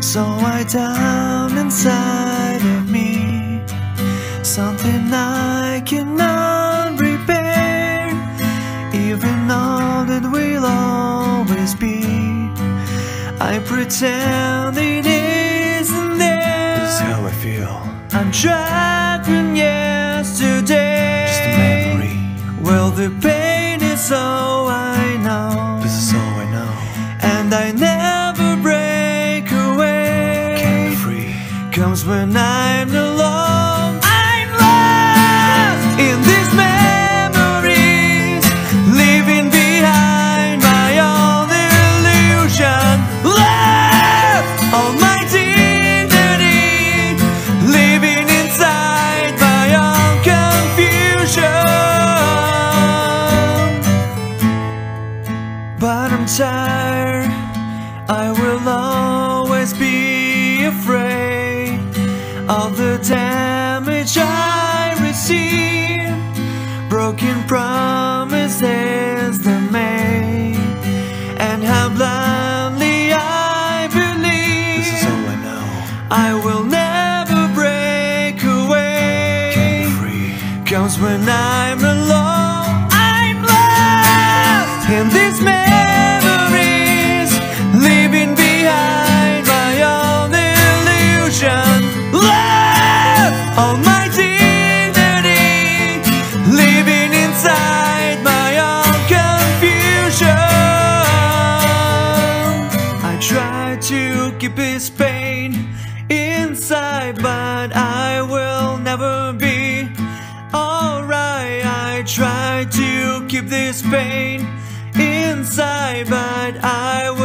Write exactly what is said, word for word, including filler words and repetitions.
So I down inside of me, something I cannot repair, even though that we'll always be. I pretend it isn't there. This is how I feel. I'm trapped in yesterday. Just a memory. Well, the pain is all I know. This is all I know. And I never break away. Can't be free. Comes when I'm alone. I'm lost in these memories, leaving behind my own illusion. Left all my dignity, living inside my own confusion. But I'm tired, I will always be afraid of the damage I receive, broken promises they made, and how blindly I believe. This is all I know. I will never break away. Can't be free. Comes when I'm alone. I'm lost in these memories, leaving behind my own illusion. Left all my dignity, living inside my own confusion. I try to keep this pain inside, but I will never be alright. I try to keep this pain inside, but I will